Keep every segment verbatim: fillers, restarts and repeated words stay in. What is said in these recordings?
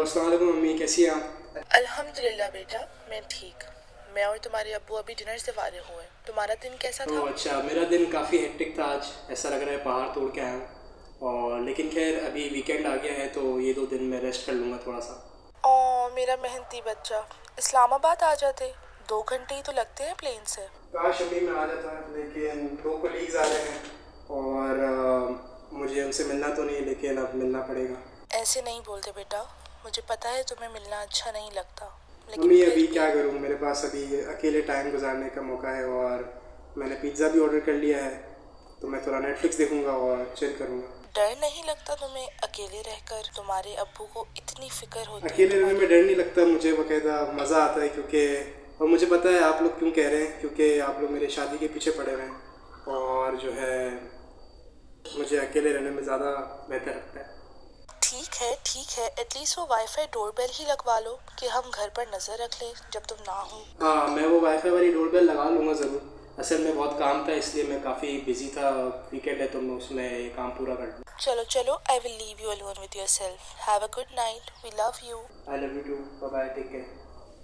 अस्सलाम वालेकुम मम्मी, कैसी हैं आप? अल्हम्दुलिल्लाह बेटा, मैं ठीक। मैं और तुम्हारे अब्बू अभी डिनर से फारिग हुए। तुम्हारा दिन कैसा था? ओह अच्छा, मेरा दिन काफ़ी हेक्टिक था आज। ऐसा लग रहा है पहाड़ तोड़ के आया हूँ। और लेकिन खैर अभी वीकेंड आ गया है तो ये दो दिन मैं रेस्ट कर लूँगा थोड़ा सा। ओ मेरा मेहनती बच्चा, इस्लामाबाद आ जाते। दो घंटे ही तो लगते हैं प्लेन से। काश अभी मैं आ जाता, लेकिन दो कोलीग्स आ रहे हैं और आ, मुझे उनसे मिलना तो नहीं, लेकिन अब मिलना पड़ेगा। ऐसे नहीं बोलते बेटा, मुझे पता है तुम्हें मिलना अच्छा नहीं लगता, लेकिन मम्मी फिर अभी भी क्या करूँ, मेरे पास अभी अकेले टाइम गुजारने का मौका है और मैंने पिज़्ज़ा भी ऑर्डर कर लिया है, तो मैं थोड़ा नेटफ्लिक्स देखूँगा और चिल करूँगा। डर नहीं लगता तुम्हें अकेले रहकर? तुम्हारे अब्बू को इतनी फिक्र होती है अकेले रहने तुम्हारी। में डर नहीं लगता मुझे, बाकायदा मज़ा आता है, क्योंकि और मुझे पता है आप लोग क्यों कह रहे हैं, क्योंकि आप लोग मेरे शादी के पीछे पड़े हुए हैं और जो है मुझे अकेले रहने में ज़्यादा बेहतर लगता है। ठीक है ठीक है, एटलीस्ट वो वाईफाई डोरबेल ही लगवा लो कि हम घर पर नजर रख लें जब तुम ना हो। हाँ, मैं वो वाईफाई वाली डोरबेल लगा लूँगा ज़रूर। असल में बहुत काम था, इसलिए मैं काफ़ी बिजी था। वीकेंड है तो मैं उसमें ये काम पूरा कर लूँ। चलो चलो, I will leave you alone with yourself. Have a good night, we love you. I love you too, bye bye, take care.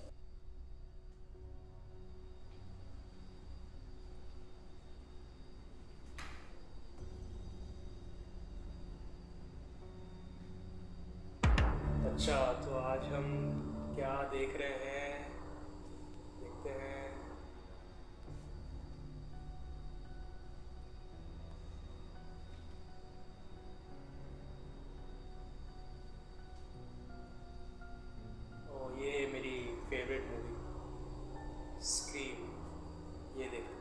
अच्छा, तो आज हम क्या देख रहे हैं, देखते हैं। और ये मेरी फेवरेट मूवी स्क्रीम, ये देख।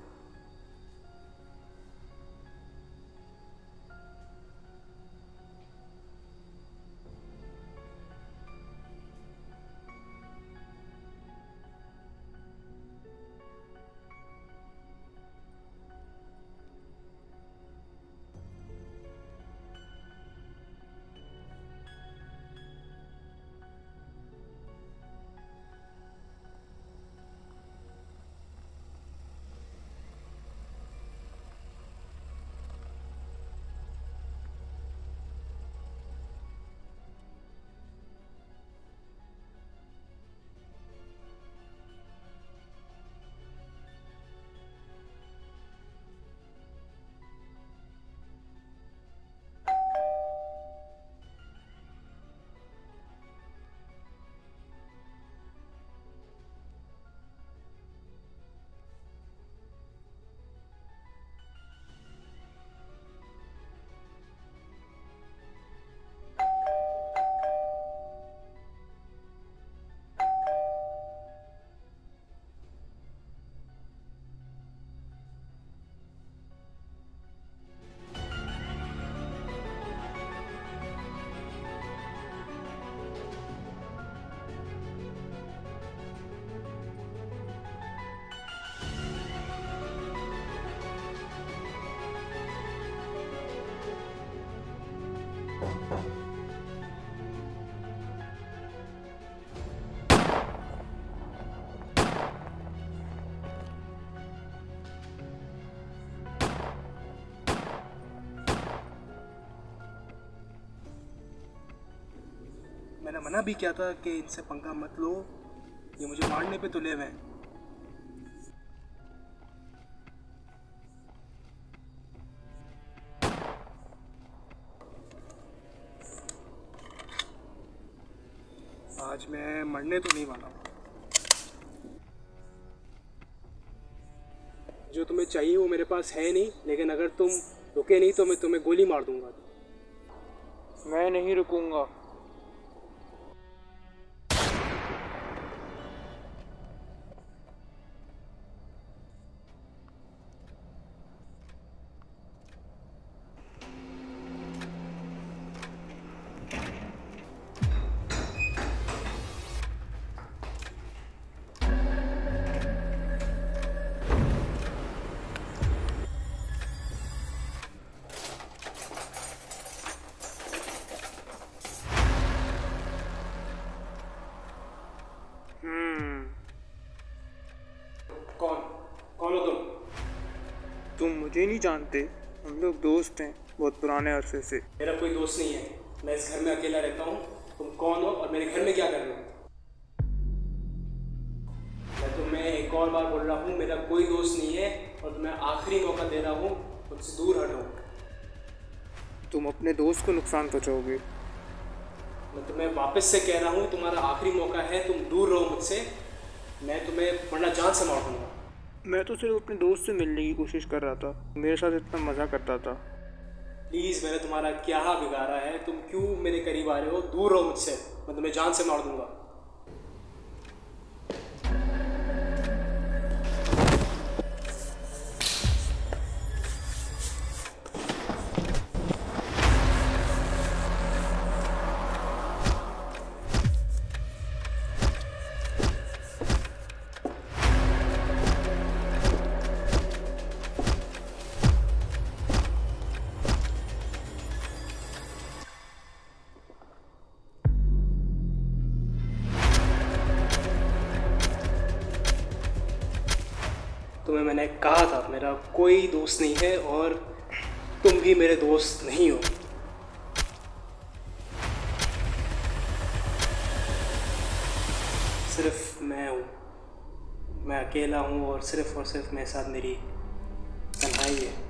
मैंने मना भी किया था कि इनसे पंगा मत लो, ये मुझे मारने पे तुले हुए हैं। आज मैं मरने तो नहीं वाला। जो तुम्हें चाहिए वो मेरे पास है नहीं, लेकिन अगर तुम रुके नहीं तो मैं तुम्हें गोली मार दूंगा। मैं नहीं रुकूंगा। कौन कौन हो तुम? तुम मुझे नहीं जानते, हम लोग दोस्त हैं बहुत पुराने अरसे से। मेरा कोई दोस्त नहीं है, मैं इस घर में अकेला रहता हूँ। तुम कौन हो और मेरे घर में क्या करना है? मैं तुम्हें एक और बार बोल रहा हूँ, मेरा कोई दोस्त नहीं है और तुम्हें आखिरी मौका दे रहा हूँ, मुझसे दूर हटो। तुम अपने दोस्त को नुकसान पहुँचाओगे। मैं तुम्हें वापस से कह रहा हूँ, तुम्हारा आखिरी मौका है, तुम दूर रहो मुझसे। मैं तुम्हें वरना जान से मार दूँगा। मैं तो सिर्फ अपने दोस्त से मिलने की कोशिश कर रहा था, मेरे साथ इतना मज़ा करता था। प्लीज़, मैंने तुम्हारा क्या बिगाड़ा है? तुम क्यों मेरे करीब आ रहे हो? दूर रहो मुझसे, मैं तुम्हें जान से मार दूँगा। तुम्हें मैंने कहा था मेरा कोई दोस्त नहीं है और तुम भी मेरे दोस्त नहीं हो। सिर्फ मैं हूँ, मैं अकेला हूँ और सिर्फ और सिर्फ मेरे साथ मेरी तन्हाई है।